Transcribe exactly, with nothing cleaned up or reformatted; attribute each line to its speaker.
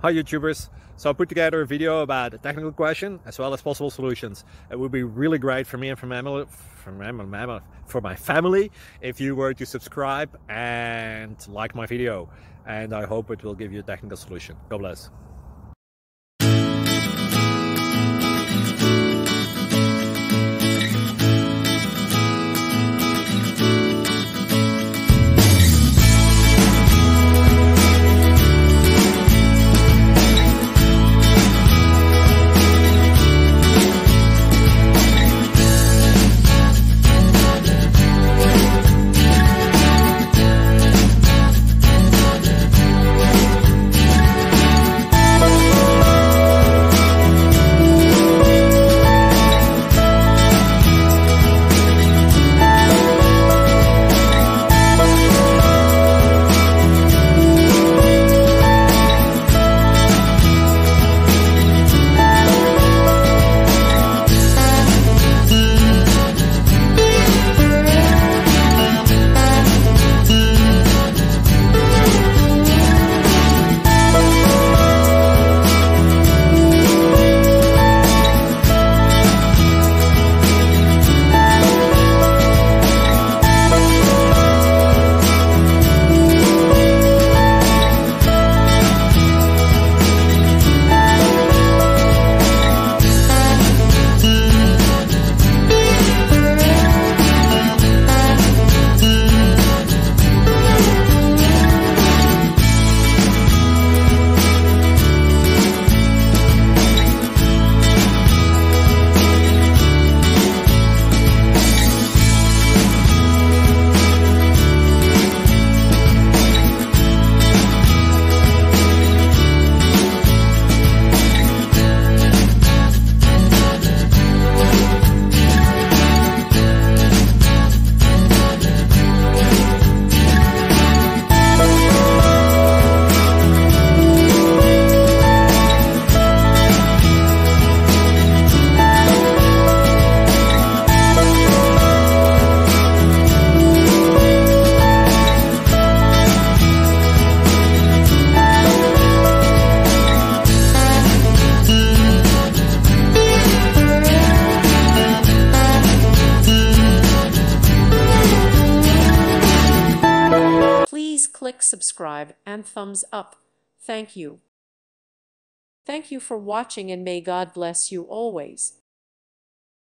Speaker 1: Hi YouTubers, so I put together a video about a technical question as well as possible solutions. It would be really great for me and for my family, for my, for my family if you were to subscribe and like my video, and I hope it will give you a technical solution. God bless.
Speaker 2: Please click subscribe and thumbs up. Thank you. Thank you for watching, and may God bless you always.